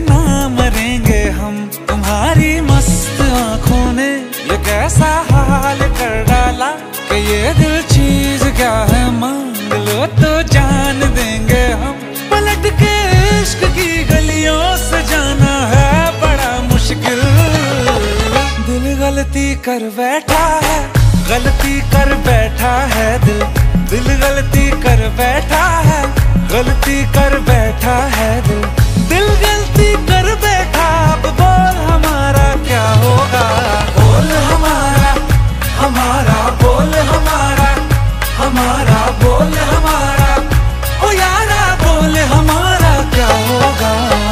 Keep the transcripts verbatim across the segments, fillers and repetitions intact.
ना मरेंगे हम। तुम्हारी मस्त आंखों ने ये कैसा हाल कर डाला कि ये दिल चीज क्या है, मांग लो तो जान देंगे हम। पलट के इश्क की गलियों से जाना है बड़ा मुश्किल। दिल गलती कर बैठा है, गलती कर बैठा है दिल। दिल गलती कर बैठा है, गलती कर बैठा है दिल। दिल गलती कर बैठा, अब बोल हमारा क्या होगा। बोल हमारा हमारा बोल हमारा हमारा बोल हमारा, ओ यारा बोल हमारा क्या होगा।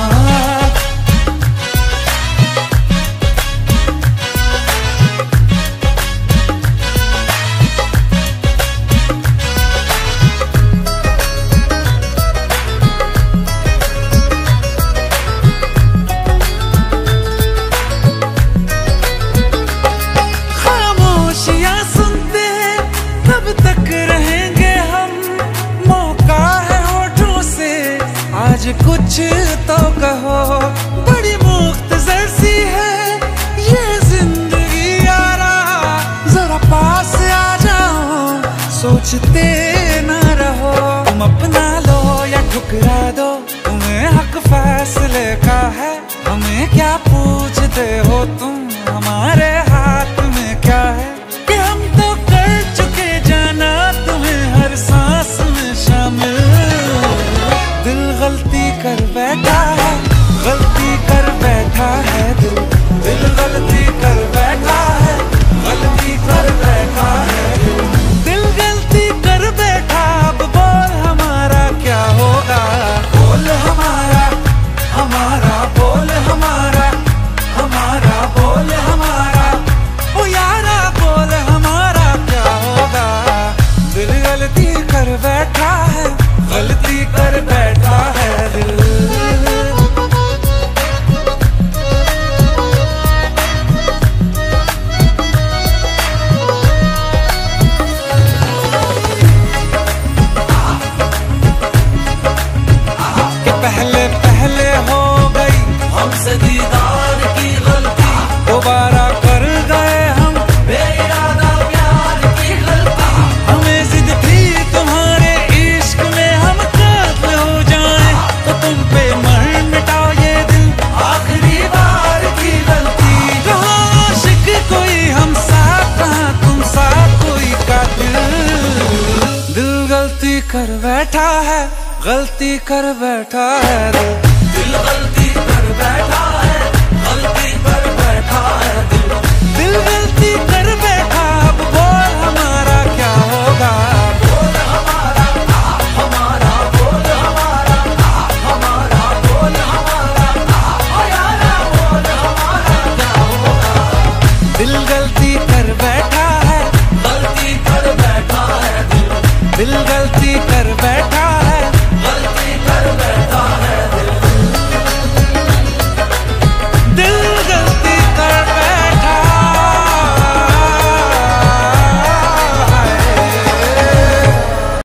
तक रहेंगे हम, मौका है होठों से आज कुछ तो कहो। बड़ी मुख्तसर सी है ये जिंदगी यारा, जरा पास आ जाओ सोचते ना रहो। तुम अपना लो या ठुकरा दो, तुम्हें हक फैसले का है। हमें क्या पूछते हो तुम, हमारे हाथ में क्या है कि हम तो कर चुके जाना तुम्हें हर सांस में शामिल। दिल गलती कर बैठा है, गलती कर बैठा है दिल। दिल गलती कर बैठा है, गलती कर बैठा है दिल। दिल गलती कर बैठा, अब बोल हमारा क्या होगा। बोल हमारा हमारा बोल हमारा हमारा बोल हमारा, ओ यारा बोल हमारा क्या होगा। दिल गलती कर बैठा है, गलती कर बैठा है दिल। कि पहले पहले हो गई हमसे दीदार की गलती, दोबारा कर गए हम बेइरादा प्यार की गलती। हमें जिद थी तुम्हारे इश्क में हम कातिल हो जाएं, तो तुम पे मर मिटाओ ये दिल आखिरी बार की गलती। कहाँ आशिक कोई हम साथ, कहाँ तुम साथ कोई कातिल। दिल गलती कर बैठा है, गलती कर बैठा है दिल। दिल गलती